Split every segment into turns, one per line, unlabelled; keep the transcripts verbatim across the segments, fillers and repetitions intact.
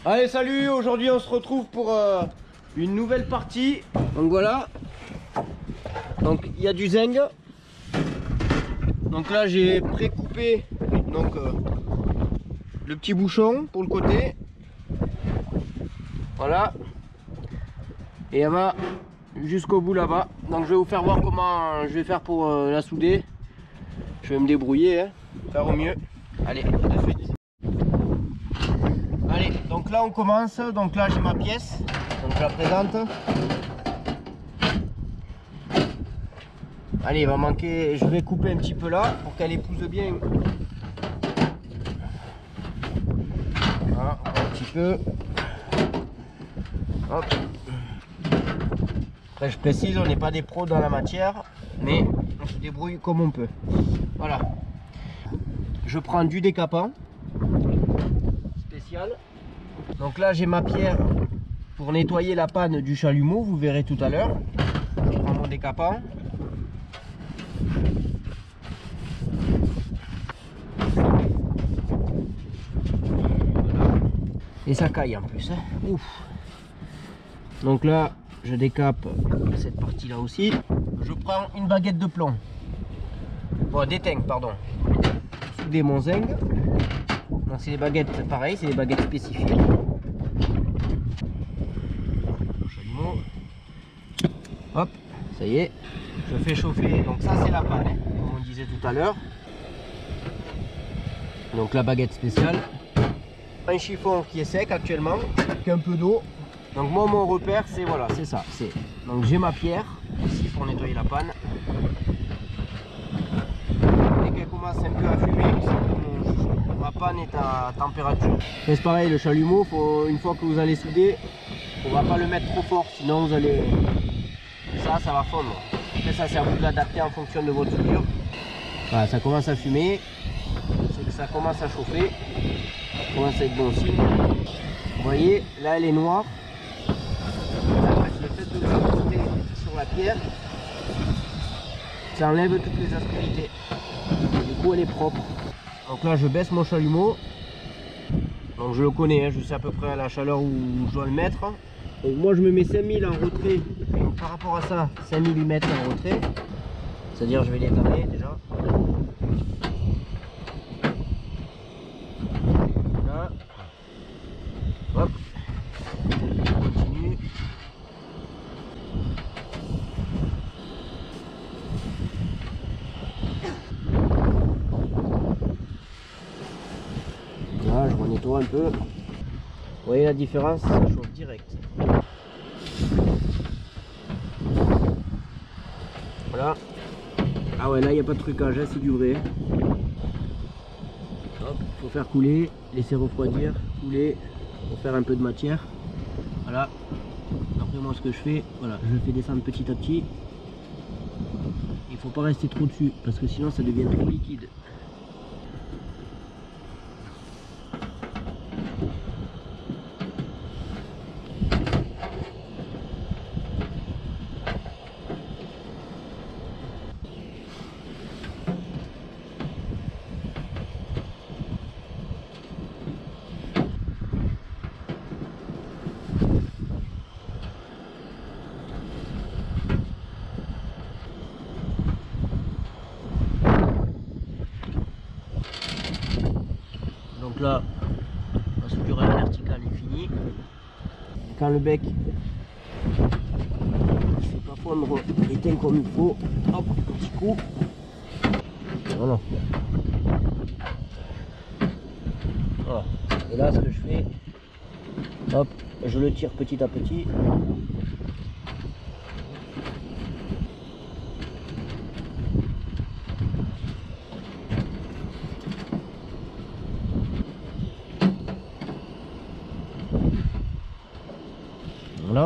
Allez, salut, aujourd'hui on se retrouve pour euh, une nouvelle partie. Donc voilà. Donc il y a du zinc. Donc là j'ai pré-coupé donc euh, le petit bouchon pour le côté. Voilà. Et elle va jusqu'au bout là-bas. Donc je vais vous faire voir comment je vais faire pour euh, la souder. Je vais me débrouiller, hein, faire au mieux. Allez, à de suite. Allez, donc là on commence. Donc là j'ai ma pièce. Donc je la présente. Allez, il va manquer. Je vais couper un petit peu là pour qu'elle épouse bien. Voilà, un petit peu. Hop. Après je précise, on n'est pas des pros dans la matière, mais on se débrouille comme on peut. Voilà. Je prends du décapant spécial. Donc là j'ai ma pierre pour nettoyer la panne du chalumeau, vous verrez tout à l'heure. Je prends mon décapant. Et ça caille en plus, hein. Ouf. Donc là je décape cette partie là aussi. Je prends une baguette de plomb, bon d'étain pardon, souder mon zinc. Donc c'est des baguettes pareilles, c'est des baguettes spécifiques. Chalumeau. Hop, ça y est, je fais chauffer. Donc ça c'est la panne, hein, comme on disait tout à l'heure. Donc la baguette spéciale. Un chiffon qui est sec actuellement, avec un peu d'eau. Donc moi mon repère c'est voilà, c'est ça. C'est donc j'ai ma pierre ici pour nettoyer la panne. Dès qu'elle commence un peu à fumer, c'est que mon, ma panne est à température. C'est pareil, le chalumeau, faut, une fois que vous allez souder, on va pas le mettre trop fort, sinon vous allez ça, ça va fondre. Après ça c'est à vous de l'adapter en fonction de votre soudure. Voilà, ça commence à fumer, c'est que ça commence à chauffer. Ça commence à être bon signe. Vous voyez, là elle est noire. Le fait de le porter sur la pierre, ça enlève toutes les aspérités. Et du coup elle est propre. Donc là je baisse mon chalumeau. Donc je le connais, hein, je sais à peu près à la chaleur où je dois le mettre. Donc moi je me mets cinq mille en retrait. Donc par rapport à ça, cinq millimètres en retrait. C'est-à-dire je vais l'étaler déjà. Là. Hop. On continue. Là, je renettoie un peu. Vous voyez la différence, ça chauffe direct. Voilà. Ah ouais, là il n'y a pas de trucage, hein, c'est du vrai. Hop, faut faire couler, laisser refroidir, couler, pour faire un peu de matière. Voilà. Après moi ce que je fais, voilà, je le fais descendre petit à petit. Il faut pas rester trop dessus parce que sinon ça devient trop liquide. Donc là, la soudure à la verticale est finie. Quand le bec ne fait pas fondre, éteint comme il faut, hop, petit coup. Voilà. Voilà. Et là, ce que je fais, hop, je le tire petit à petit. Voilà.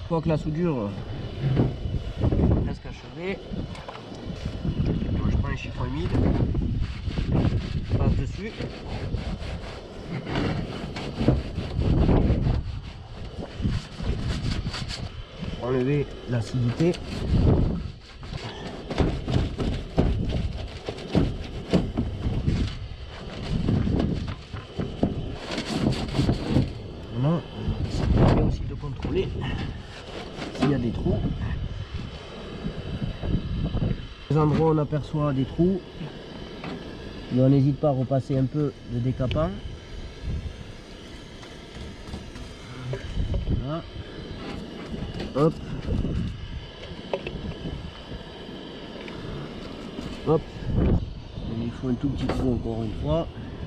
fois que la soudure est presque achevée, je prends un chiffon humide, je passe dessus. Pour enlever l'acidité. Voilà, ça permet aussi de contrôler s'il y a des trous. Les endroits où on aperçoit des trous, on n'hésite pas à repasser un peu de décapant. Voilà. Hop. Hop. Et il faut un tout petit trou encore une fois.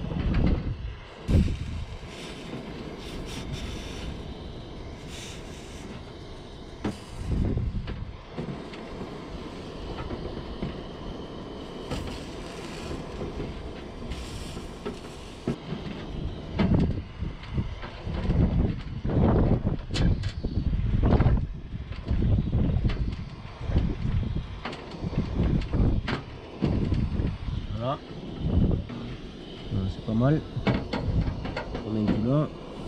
Voilà, c'est pas mal. On met tout là.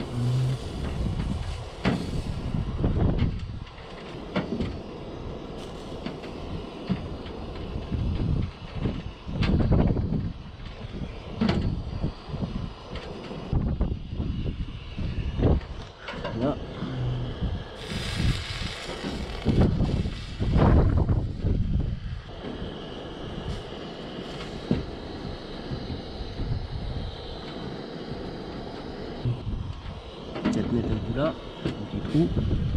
Là. Peut-être mettre un peu là, un petit trou.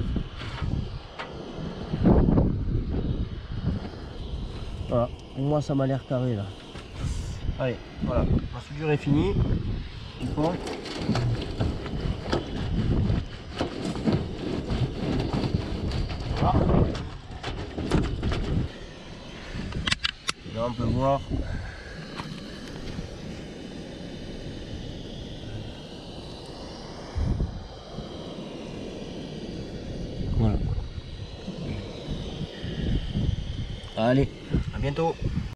Voilà, pour moi ça m'a l'air carré là. Allez, voilà, ma soudure est finie. Bon. Voilà. Et là on peut voir. Voilà. Allez, à bientôt.